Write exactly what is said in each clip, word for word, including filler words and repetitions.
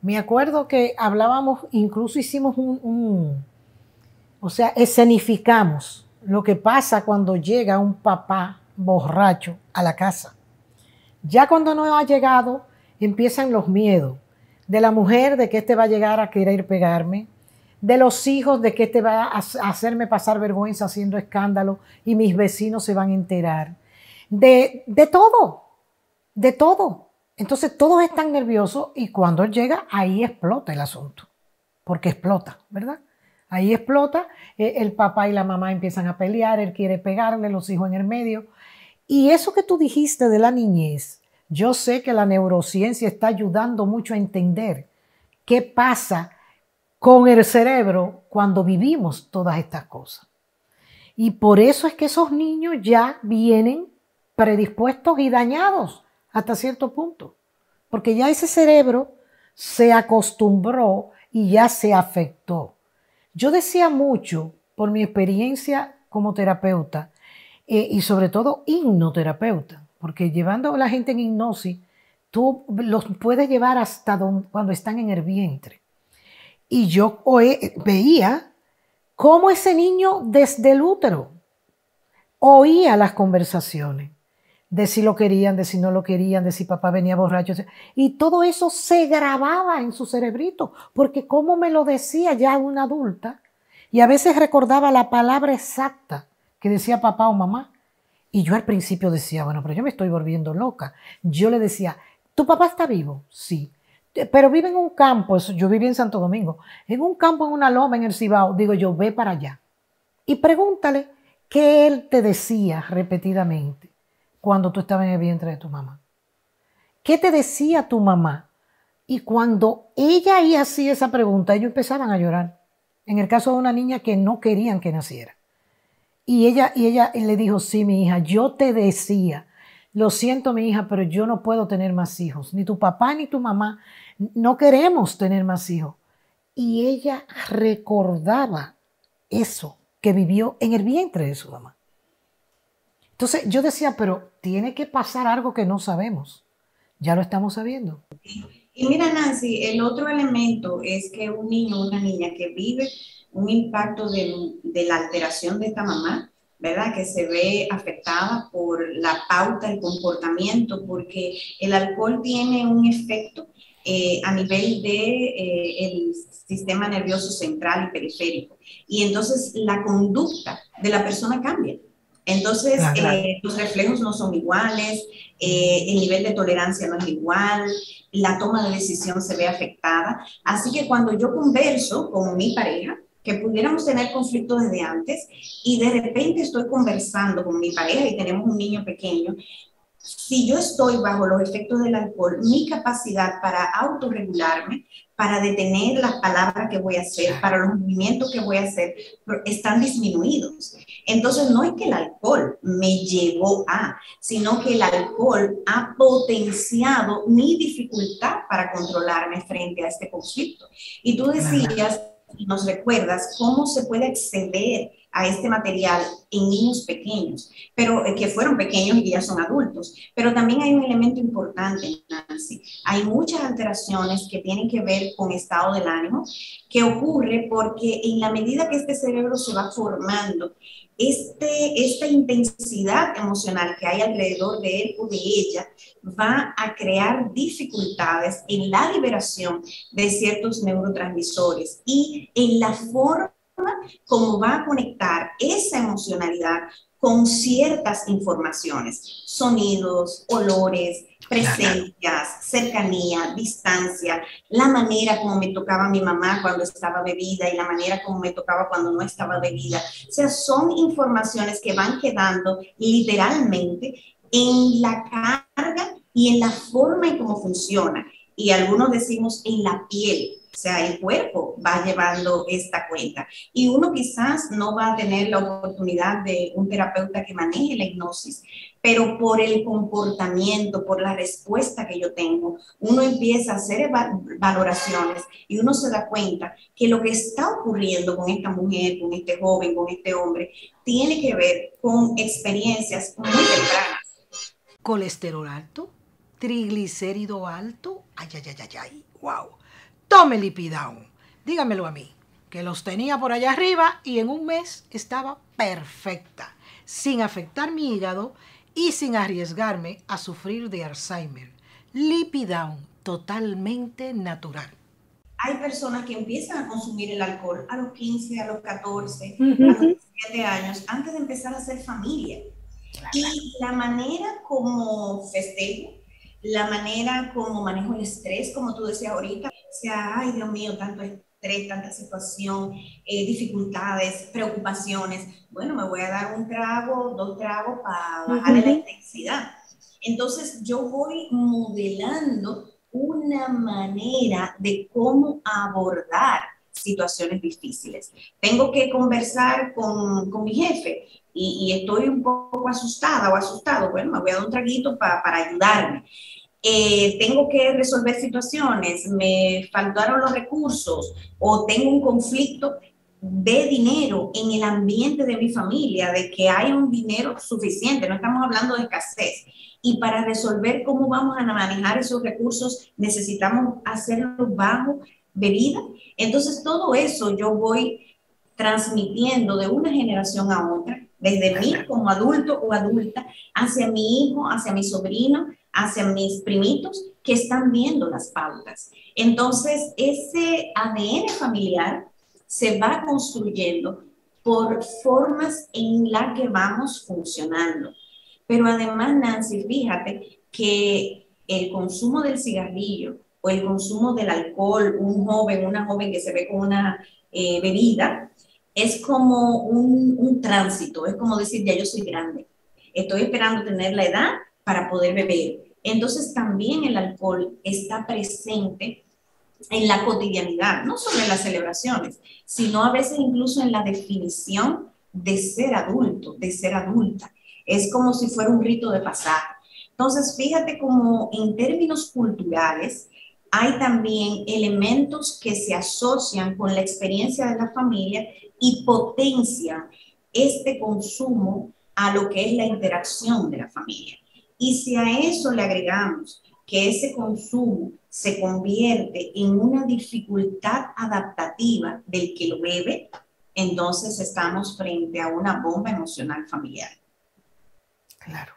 Me acuerdo que hablábamos, incluso hicimos un, un, o sea, escenificamos lo que pasa cuando llega un papá borracho a la casa. Ya cuando no ha llegado, empiezan los miedos de la mujer, de que este va a llegar a querer pegarme, de los hijos, de que este va a hacerme pasar vergüenza haciendo escándalo y mis vecinos se van a enterar, de, de todo, de todo. Entonces todos están nerviosos y cuando él llega, ahí explota el asunto, porque explota, ¿verdad? Ahí explota, eh, el papá y la mamá empiezan a pelear, él quiere pegarle, los hijos en el medio. Y eso que tú dijiste de la niñez, yo sé que la neurociencia está ayudando mucho a entender qué pasa con el cerebro cuando vivimos todas estas cosas. Y por eso es que esos niños ya vienen predispuestos y dañados hasta cierto punto, porque ya ese cerebro se acostumbró y ya se afectó. Yo decía mucho por mi experiencia como terapeuta eh, y sobre todo hipnoterapeuta, porque llevando a la gente en hipnosis, tú los puedes llevar hasta donde, cuando están en el vientre. Y yo oe, veía cómo ese niño desde el útero oía las conversaciones de si lo querían, de si no lo querían, de si papá venía borracho. Y todo eso se grababa en su cerebrito, porque como me lo decía ya una adulta, y a veces recordaba la palabra exacta que decía papá o mamá. Y yo al principio decía, bueno, pero yo me estoy volviendo loca. Yo le decía, ¿tu papá está vivo? Sí. Pero vive en un campo, yo viví en Santo Domingo, en un campo, en una loma, en el Cibao. Digo yo, ve para allá. Y pregúntale qué él te decía repetidamente cuando tú estabas en el vientre de tu mamá. ¿Qué te decía tu mamá? Y cuando ella y hacía esa pregunta, ellos empezaban a llorar. En el caso de una niña que no querían que naciera. Y ella, y ella le dijo, sí, mi hija, yo te decía, lo siento, mi hija, pero yo no puedo tener más hijos. Ni tu papá ni tu mamá no queremos tener más hijos. Y ella recordaba eso que vivió en el vientre de su mamá. Entonces yo decía, pero tiene que pasar algo que no sabemos. Ya lo estamos sabiendo. Y mira, Nancy, el otro elemento es que un niño o una niña que vive un impacto de, de la alteración de esta mamá, ¿verdad? Que se ve afectada por la pauta, el comportamiento, porque el alcohol tiene un efecto eh, a nivel de eh, el sistema nervioso central y periférico. Y entonces la conducta de la persona cambia. Entonces, Claro. eh, los reflejos no son iguales, eh, el nivel de tolerancia no es igual, la toma de decisión se ve afectada. Así que cuando yo converso con mi pareja, que pudiéramos tener conflictos desde antes, y de repente estoy conversando con mi pareja y tenemos un niño pequeño, si yo estoy bajo los efectos del alcohol, mi capacidad para autorregularme, para detener las palabras que voy a hacer, para los movimientos que voy a hacer, están disminuidos. Entonces, no es que el alcohol me llevó a, sino que el alcohol ha potenciado mi dificultad para controlarme frente a este conflicto. Y tú decías, y nos recuerdas, cómo se puede acceder a este material en niños pequeños, pero eh, que fueron pequeños y que ya son adultos. Pero también hay un elemento importante, Nancy. Hay muchas alteraciones que tienen que ver con estado del ánimo, que ocurre porque en la medida que este cerebro se va formando, este, esta intensidad emocional que hay alrededor de él o de ella va a crear dificultades en la liberación de ciertos neurotransmisores y en la forma como va a conectar esa emocionalidad con ciertas informaciones, sonidos, olores, presencias, cercanía, distancia, la manera como me tocaba mi mamá cuando estaba bebida y la manera como me tocaba cuando no estaba bebida. O sea, son informaciones que van quedando literalmente en la carga y en la forma en cómo funciona. Y algunos decimos en la piel. O sea, el cuerpo va llevando esta cuenta. Y uno quizás no va a tener la oportunidad de un terapeuta que maneje la hipnosis, pero por el comportamiento, por la respuesta que yo tengo, uno empieza a hacer valoraciones y uno se da cuenta que lo que está ocurriendo con esta mujer, con este joven, con este hombre, tiene que ver con experiencias muy tempranas. Colesterol alto, triglicérido alto, ay, ay, ay, ay, ay, wow. tome Lipidown. Dígamelo a mí, que los tenía por allá arriba y en un mes estaba perfecta, sin afectar mi hígado y sin arriesgarme a sufrir de Alzheimer. Lipidown, totalmente natural. Hay personas que empiezan a consumir el alcohol a los quince, a los catorce, Uh-huh. a los diecisiete años, antes de empezar a hacer familia. Claro. Y la manera como festejo, la manera como manejo el estrés, como tú decías ahorita, o sea, ay Dios mío, tanto estrés, tanta situación, eh, dificultades, preocupaciones. Bueno, me voy a dar un trago, dos tragos para bajarle uh-huh. la intensidad. Entonces yo voy modelando una manera de cómo abordar situaciones difíciles. Tengo que conversar con, con mi jefe y, y estoy un poco asustada o asustado. Bueno, me voy a dar un traguito pa, para ayudarme. Eh, tengo que resolver situaciones, me faltaron los recursos o tengo un conflicto de dinero en el ambiente de mi familia, de que hay un dinero suficiente, no estamos hablando de escasez. Y para resolver cómo vamos a manejar esos recursos, necesitamos hacerlo bajo bebida. Entonces, todo eso yo voy transmitiendo de una generación a otra, desde mí como adulto o adulta, hacia mi hijo, hacia mi sobrino, hacia mis primitos que están viendo las pautas. Entonces, ese A D N familiar se va construyendo por formas en las que vamos funcionando. Pero además, Nancy, fíjate que el consumo del cigarrillo o el consumo del alcohol, un joven, una joven que se ve con una eh, bebida, es como un, un tránsito, es como decir, ya yo soy grande, estoy esperando tener la edad para poder beber. Entonces también el alcohol está presente en la cotidianidad, no solo en las celebraciones, sino a veces incluso en la definición de ser adulto, de ser adulta. Es como si fuera un rito de pasaje. Entonces, fíjate como en términos culturales hay también elementos que se asocian con la experiencia de la familia y potencian este consumo a lo que es la interacción de la familia. Y si a eso le agregamos que ese consumo se convierte en una dificultad adaptativa del que lo bebe, entonces estamos frente a una bomba emocional familiar. Claro.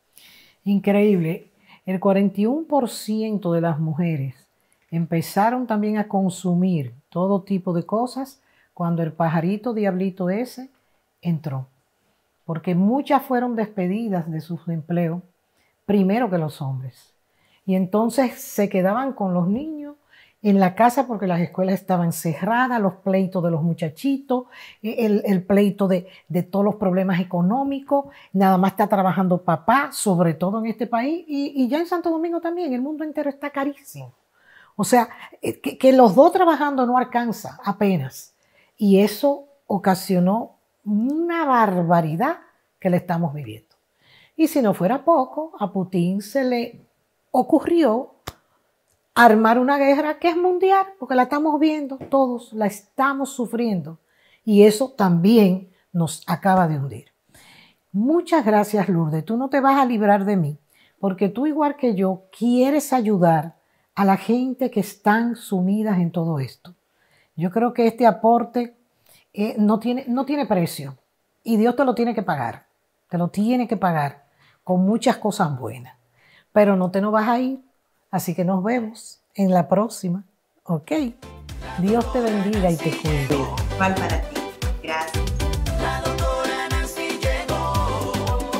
Increíble. El cuarenta y uno por ciento de las mujeres empezaron también a consumir todo tipo de cosas cuando el pajarito diablito ese entró. Porque muchas fueron despedidas de sus empleos primero que los hombres. Y entonces se quedaban con los niños en la casa porque las escuelas estaban cerradas, los pleitos de los muchachitos, el, el pleito de, de todos los problemas económicos, nada más está trabajando papá, sobre todo en este país, y, y ya en Santo Domingo también, el mundo entero está carísimo. O sea, que, que los dos trabajando no alcanza apenas. Y eso ocasionó una barbaridad que le estamos viviendo. Y si no fuera poco, a Putin se le ocurrió armar una guerra que es mundial, porque la estamos viendo todos, la estamos sufriendo. Y eso también nos acaba de hundir. Muchas gracias, Lourdes. Tú no te vas a librar de mí, porque tú, igual que yo, quieres ayudar a la gente que están sumidas en todo esto. Yo creo que este aporte eh, no tiene, no tiene precio y Dios te lo tiene que pagar. Te lo tiene que pagar con muchas cosas buenas. Pero no te nos vas a ir, así que nos vemos en la próxima. ¿Ok? Dios te bendiga y te cuide. Igual para ti. Gracias. La doctora Nancy llegó.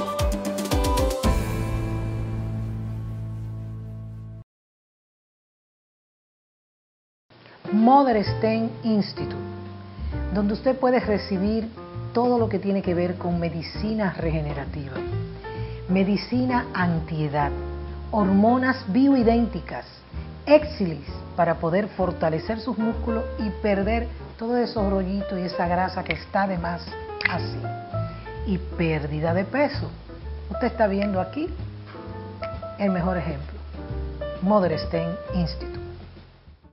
Mother Stein Institute, donde usted puede recibir todo lo que tiene que ver con medicina regenerativa, medicina antiedad, hormonas bioidénticas, Exilis para poder fortalecer sus músculos y perder todos esos rollitos y esa grasa que está de más así. Y pérdida de peso. Usted está viendo aquí el mejor ejemplo. Mother Stein Institute.